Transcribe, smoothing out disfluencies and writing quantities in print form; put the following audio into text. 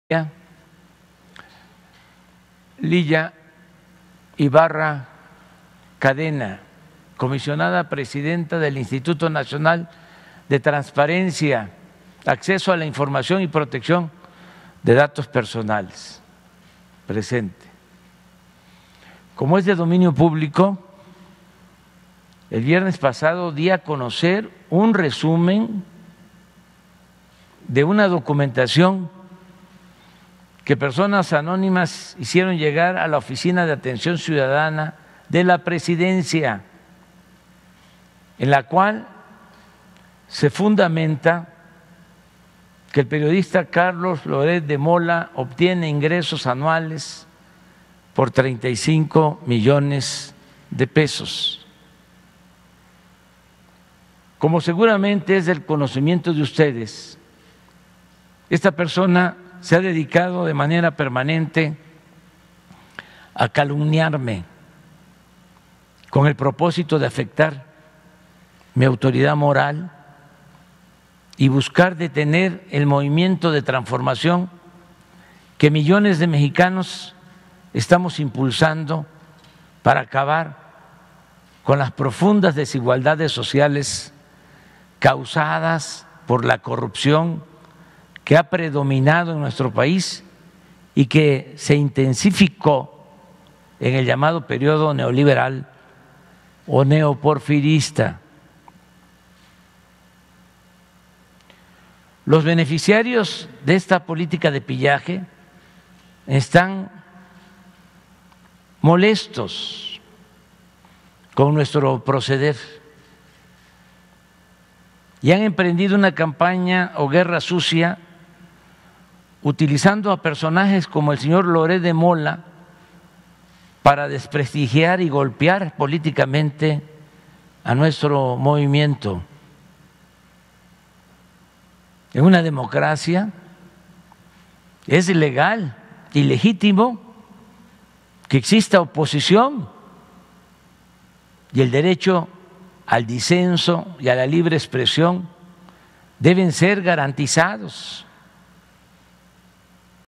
Lilla Ibarra Cadena, comisionada presidenta del Instituto Nacional de Transparencia, Acceso a la Información y Protección de Datos Personales. Presente. Como es de dominio público, el viernes pasado di a conocer un resumen de una documentación que personas anónimas hicieron llegar a la Oficina de Atención Ciudadana de la Presidencia, en la cual se fundamenta que el periodista Carlos Loret de Mola obtiene ingresos anuales por 35 millones de pesos. Como seguramente es del conocimiento de ustedes, esta persona se ha dedicado de manera permanente a calumniarme con el propósito de afectar mi autoridad moral y buscar detener el movimiento de transformación que millones de mexicanos estamos impulsando para acabar con las profundas desigualdades sociales causadas por la corrupción que ha predominado en nuestro país y que se intensificó en el llamado periodo neoliberal o neoporfirista. Los beneficiarios de esta política de pillaje están molestos con nuestro proceder y han emprendido una campaña o guerra sucia utilizando a personajes como el señor Loret de Mola para desprestigiar y golpear políticamente a nuestro movimiento. En una democracia es legal y legítimo que exista oposición y el derecho al disenso y a la libre expresión deben ser garantizados.